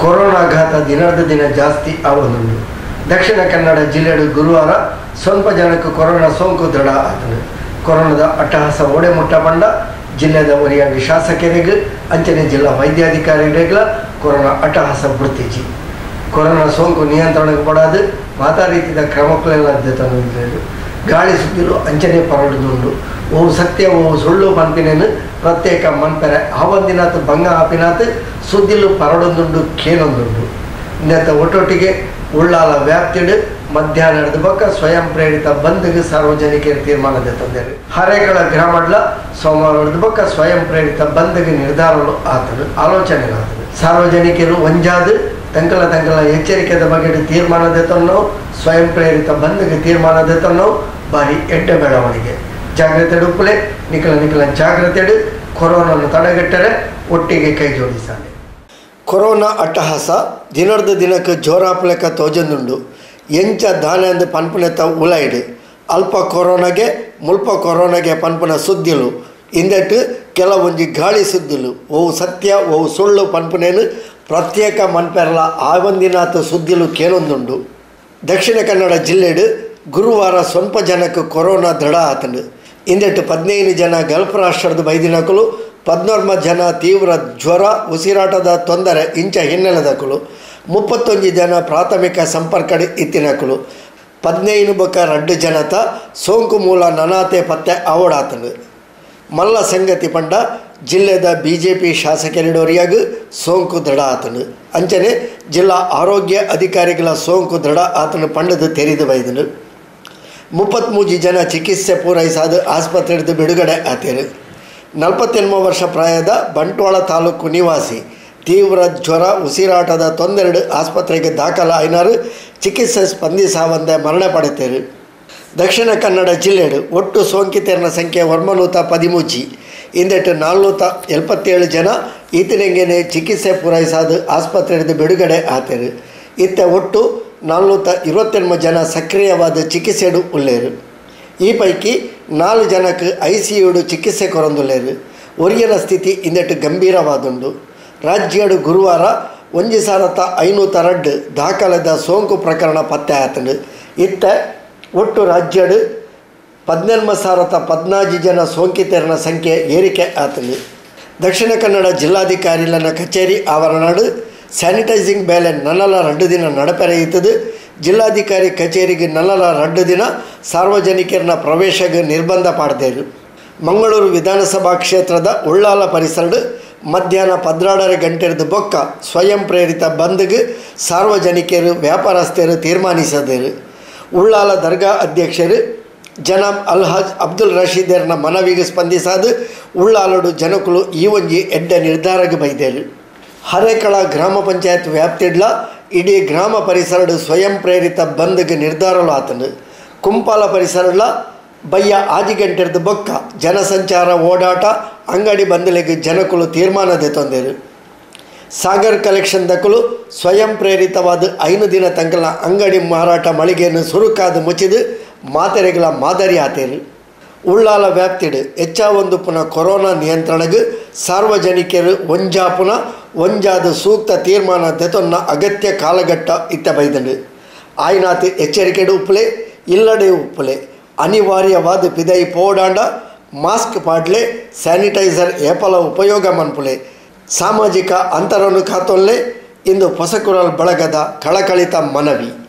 Corona ಘಾತ ದಿನದ ದಿನ ಜಾಸ್ತಿ ಆಗುವುದುಂಟು. ದಕ್ಷಿಣ ಕನ್ನಡ ಜಿಲ್ಲೆಯ ಗುರುವಾರ ಸ್ವಲ್ಪ ಜನಕ್ಕೆ ಕೊರೋನಾ ಸೋಂಕು ದೃಢ ಆತನು. ಕೊರೋನಾದ ಅಟ್ಟಹಾಸ ಓಡೆಮುಟ್ಟ ಪಂಡ ಜಿಲ್ಲೆಯ ಒರಿಯಾಗಿ ಶಾಸಕರಿಗೆ ಅಂಚನೆ ಜಿಲ್ಲಾ ವೈದ್ಯಾಧಿಕಾರಿಗಳ ಕೊರೋನಾ ಅಟ್ಟಹಾಸ ಬಿಡ್ತಿಜಿ. ಕೊರೋನಾ ಸೋಂಕು ನಿಯಂತ್ರಣಕ್ಕೆ ಪಡಾದು ಮಾತಾ ರೀತಿಯ ಕ್ರಮಗಳೆಲ್ಲ ತಂದು ಗಾಳಿ ಸುದ್ದಿಲು ಅಂಚನೆ ಪರಡುದುಂಡು. ಓವು ಸತ್ಯ ಓವು ಸುಳ್ಳು ಪಂಪಿನೇನು ಪ್ರತ್ಯೇಕ ಮನ್ಪೆರೆ ಆವಂದಿನಾತ್ ಭಂಗ ಆಪಿನಾತ್ ಸುದ್ದಿಲು ಪರಡೊಂದುಂಡು ಕೇನೊಂದುಂಡು. ಇನ್ನತ ಒಟ್ಟೊಟ್ಟಿಗೆ ಉಳ್ಳಾಲ ವ್ಯಾಪ್ತಿಡು ಮಧ್ಯಾಹ್ನದ ಬಕ್ಕ ಸ್ವಯಂ ಪ್ರೇರಿತ ಬಂದ್ಗೆ ಸಾರ್ವಜನಿಕರು ತೀರ್ಮಾನದ ತಂದರು. ಹರೇಕಳ ಗ್ರಾಮಡ್ಲ ಸೋಮವಾರದ ಬಕ್ಕ ಸ್ವಯಂ ಪ್ರೇರಿತ ಬಂದ್ಗೆ ನಿರ್ಧಾರಗಳು ಆತನು ಆಲೋಚನೆಗಳಾತನು. ಸಾರ್ವಜನಿಕರು ಒಂಜಾದು ತಂಕಲ ಎಚ್ಚರಿಕೆದ ಬಗ್ಗೆ ತೀರ್ಮಾನದ ತನ್ನೋ ಸ್ವಯಂ ಪ್ರೇರಿತ ಬಂದ್ಗೆ ತೀರ್ಮಾನದ ತನ್ನೋ ಬಾರಿ ಎಡ್ಡ ಬೆಳವಣಿಗೆ. ಜಾಗ್ರತೆ ಉಪ್ಪಲೆ ನಿಖಲ ಜಾಗ್ರತೆ ಕೊರೋನಾವನ್ನು ತಡೆಗಟ್ಟರೆ ಒಟ್ಟಿಗೆ ಕೈ ಜೋಡಿಸಾನೆ. ಕೊರೋನಾ ಅಟ್ಟಹಾಸ ದಿನದ ದಿನಕ್ಕೆ ಜೋರಾಪಲೆಕ ತೋಜಂದುಂಡು. ಎಂಚ ದಾನೆಂದು ಪನ್ಪುನೆತ ಉಲಾಯಿಡು ಅಲ್ಪ ಕೊರೋನಾಗೆ ಮುಲ್ಪ ಕೊರೋನಾಗೆ ಪನ್ಪುನ ಸುದ್ದಿಲು ಇಂದಟ್ಟು ಕೆಲವೊಂಜಿ ಗಾಳಿ ಸುದ್ದಿಲು ಓವು ಸತ್ಯ ಓವು ಸುಳ್ಳು ಪನ್ಪುನೇನು ಪ್ರತ್ಯೇಕ ಮನ್ಪೆರಲ ಆವಂದಿನಾಥ ಸುದ್ದಿಲು ಕೇಳೊಂದುಂಡು. ದಕ್ಷಿಣ ಕನ್ನಡ ಜಿಲ್ಲೆಡು ಗುರುವಾರ ಸ್ವಲ್ಪ ಜನಕ್ಕೆ ಕೊರೋನಾ ದೃಢ ಆತನು. ಇಂದಟ್ಟು 15 ಜನ ಗಲ್ಫ್ ರಾಷ್ಟ್ರದ ಬೈದಿನಕಲು, 14 ಜನ ತೀವ್ರ ಜ್ವರ ಉಸಿರಾಟದ ತೊಂದರೆ ಇಂಚ ಹಿನ್ನೆಲೆದಕಲು, 31 ಜನ ಪ್ರಾಥಮಿಕ ಸಂಪರ್ಕ ಇತ್ತಿನಕಲು, 15 ಬಕ 2 ಜನತ ಸೋಂಕು ಮೂಲ ನನಾತೆ ಪತ್ತೆ ಆವಡಾತನು. ಮಲ್ಲ ಸಂಗತಿ ಪಂಡ ಜಿಲ್ಲೆದ ಬಿಜೆಪಿ ಶಾಸಕರಿಡೋರಿಯಾಗ ಸೋಂಕು ದೃಢ ಆತನು. ಅಂಚನೆ ಜಿಲ್ಲಾ ಆರೋಗ್ಯ ಅಧಿಕಾರಿಗಳ ಸೋಂಕು ದೃಢ ಆತನು ಪಂಡದು ತೆರೆದು ಬೈದನು. 33 ಜನ ಚಿಕಿತ್ಸೆ ಪೂರೈಸಾದ ಆಸ್ಪತ್ರೆದು ಬಿಡುಗಡೆ ಆತರು. 48 ವರ್ಷ ಪ್ರಾಯದ ಬಂಟ್ವಾಳ ತಾಲೂಕು ನಿವಾಸಿ ತೀವ್ರ ಜ್ವರ ಉಸಿರಾಟದ ತೊಂದರೆ ಆಸ್ಪತ್ರೆಗೆ ದಾಖಲ ಐನಾರು ಚಿಕಿತ್ಸೆ ಸ್ಪಂದಿಸಾವಂದೆ ಮರಣ ಪಡೆತರು. ದಕ್ಷಿಣ ಕನ್ನಡ ಜಿಲ್ಲೆಡು ಒಟ್ಟು ಸೋಂಕಿತರ ಸಂಖ್ಯೆ 13 ಇಂದಟ್ಟು 477 ಜನ ಈತನೆಂಗೆನೆ ಚಿಕಿತ್ಸೆ ಪೂರೈಸಾದ ಆಸ್ಪತ್ರೆದು ಬಿಡುಗಡೆ ಆತರು. ಇತ್ತ ಒಟ್ಟು 428 ಜನ ಸಕ್ರಿಯವಾದ ಚಿಕಿತ್ಸೆಡು ಉಳ್ಳೇರು. ಈ ಪೈಕಿ 4 ಜನಕ್ಕೆ ICUಡು ಚಿಕಿತ್ಸೆ ಕೊರೊಂದುಳ್ಳೇರು. ಒರಿಯನ ಸ್ಥಿತಿ ಇಂದಟ್ಟು ಗಂಭೀರವಾದುಂಡು. ರಾಜ್ಯಡು ಗುರುವಾರ 1502 ದಾಖಲಾದ ಸೋಂಕು ಪ್ರಕರಣ ಪತ್ತೆ ಆತನು. ಇತ್ತ ಒಟ್ಟು ರಾಜ್ಯಡು 14,014 ಜನ ಸೋಂಕಿತರ ಸಂಖ್ಯೆ ಏರಿಕೆ ಆತನು. ದಕ್ಷಿಣ ಕನ್ನಡ ಜಿಲ್ಲಾಧಿಕಾರಿಗಳ ಕಚೇರಿ ಆವರಣಡು ಸ್ಯಾನಿಟೈಸಿಂಗ್ ಬೇಲೆ ನನ್ನಲ 2 ದಿನ ನಡಪೆರೆಯುತ್ತದೆ. ಜಿಲ್ಲಾಧಿಕಾರಿ ಕಚೇರಿಗೆ ನನ್ನಲ 2 ದಿನ ಸಾರ್ವಜನಿಕರನ್ನ ಪ್ರವೇಶಕ್ಕೆ ನಿರ್ಬಂಧ ಪಾಡ್ದೇರು. ಮಂಗಳೂರು ವಿಧಾನಸಭಾ ಕ್ಷೇತ್ರದ ಉಳ್ಳಾಲ ಪರಿಸರ ಮಧ್ಯಾಹ್ನ 12 ಗಂಟೆದು ಬೊಕ್ಕ ಸ್ವಯಂ ಪ್ರೇರಿತ ಬಂದ್ಗೆ ಸಾರ್ವಜನಿಕರು ವ್ಯಾಪಾರಸ್ಥರು ತೀರ್ಮಾನಿಸಿದರು. ಉಳ್ಳಾಲ ದರ್ಗಾ ಅಧ್ಯಕ್ಷರು ಜನಾಬ್ ಅಲ್ಹಾಜ್ ಅಬ್ದುಲ್ ರಶೀದರ್ನ ಮನವಿಗೆ ಸ್ಪಂದಿಸಾದ ಉಳ್ಳಾಲಡು ಜನಕುಲು ಈ ಒಂಜಿ ಎಡ್ಡ ನಿರ್ಧಾರಕ್ಕೆ ಬೈದೇರು. ಹರೇಕಳ ಗ್ರಾಮ ಪಂಚಾಯತ್ ವ್ಯಾಪ್ತಿಡ್ಲ ಇಡೀ ಗ್ರಾಮ ಪರಿಸರಡು ಸ್ವಯಂ ಪ್ರೇರಿತ ಬಂದ್ಗೆ ನಿರ್ಧಾರಲು ಆತನು. ಕುಂಪಾಲ ಪರಿಸರಡ್ಲ ಬಯ್ಯ ಆದಿಗಂಟೆರ್ದು ಬೊಕ್ಕ ಜನಸಂಚಾರ ಓಡಾಟ ಅಂಗಡಿ ಬಂದಲೆಗೆ ಜನಕುಲು ತೀರ್ಮಾನದೆ ತೊಂದರು. ಸಾಗರ್ ಕಲೆಕ್ಷನ್ ದಕ್ಕಲು ಸ್ವಯಂ ಪ್ರೇರಿತವಾದ 5 ದಿನ ತಂಕಲ ಅಂಗಡಿ ಮಾರಾಟ ಮಳಿಗೆಯನ್ನು ಸುರುಕಾದ ಮುಚ್ಚಿದು ಮಾತೆರೆಗಳ ಮಾದರಿ ಆತೇರು. ಉಳ್ಳಾಲ ವ್ಯಾಪ್ತಿಡು ಹೆಚ್ಚಾವೊಂದು ಪುನಃ ಕೊರೋನಾ ನಿಯಂತ್ರಣಗೆ ಸಾರ್ವಜನಿಕರು ಒಂಜಾದ ಸೂಕ್ತ ತೀರ್ಮಾನ ತೆತೊನ್ನ ಅಗತ್ಯ ಕಾಲಘಟ್ಟ ಇತ್ತ ಬೈದನು. ಆಯ್ನಾತ್ ಎಚ್ಚರಿಕೆಡು ಉಪ್ಪಲೆ ಇಲ್ಲಡೆ ಉಪ್ಪಲೆ ಅನಿವಾರ್ಯವಾದ ಪಿದೈ ಪೋಡಾಂಡ ಮಾಸ್ಕ್ ಪಾಡ್ಲೆ ಸ್ಯಾನಿಟೈಸರ್ ಏಪಲ ಉಪಯೋಗ ಮನ್ಪುಲೆ ಸಾಮಾಜಿಕ ಅಂತರವನ್ನು ಕಾತೊಲ್ಲೆ ಇಂದು ಹೊಸಕುರಲ್ ಬಳಗದ ಕಳಕಳಿತ ಮನವಿ.